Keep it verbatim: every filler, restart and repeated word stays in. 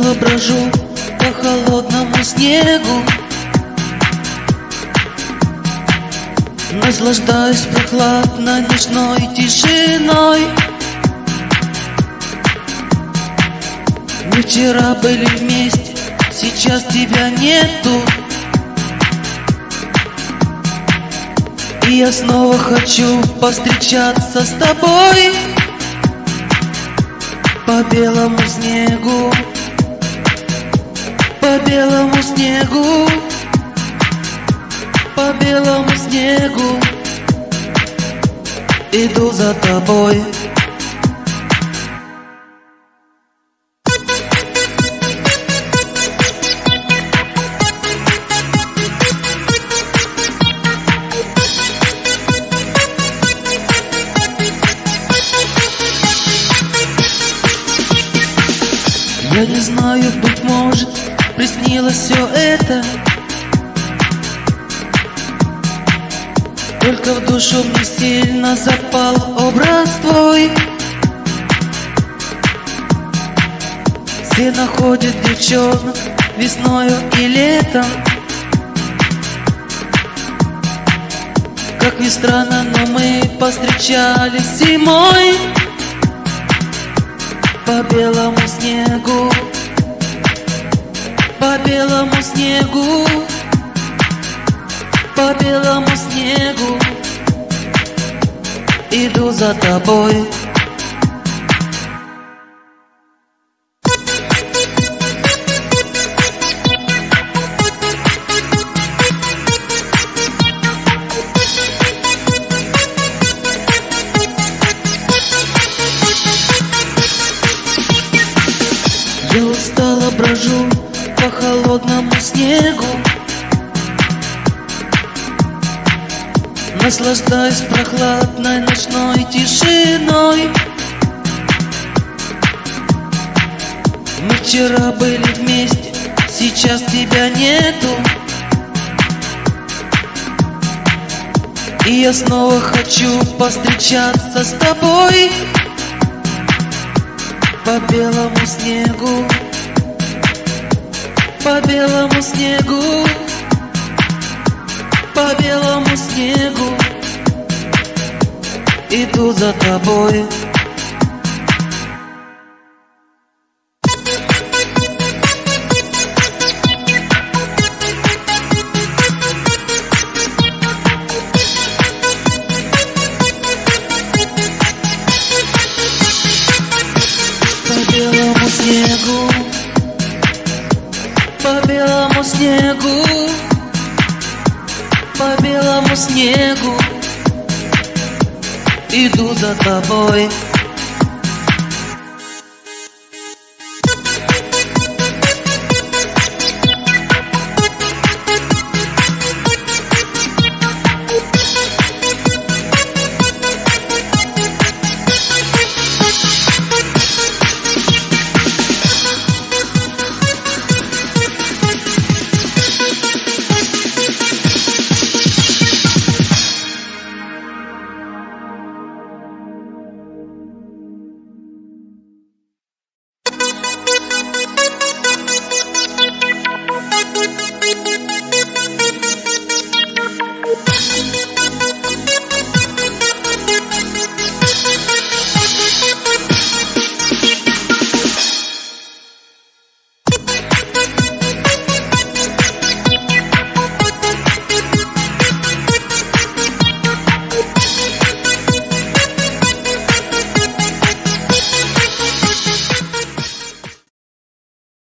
устало брожу по холодному снегу, наслаждаюсь прохладной ночной тишиной. Мы вчера были вместе, сейчас тебя нету, и я снова хочу повстречаться с тобой по белому снегу, по белому снегу, по белому снегу. Иду за тобой. Я не знаю, быть может, приснилось все это, только в душу мне сильно запал образ твой. Все находят девчонок весною и летом, как ни странно, но мы повстречались зимой по белому снегу, по белому снегу, по белому снегу. Иду за тобой. Я устало брожу по холодному снегу, наслаждаюсь прохладной ночной тишиной. Мы вчера были вместе, сейчас тебя нету, и я снова хочу повстречаться с тобой по белому снегу, по белому снегу, по белому снегу. Иду за тобой. По белому снегу, по белому снегу, по белому снегу. Иду за тобой.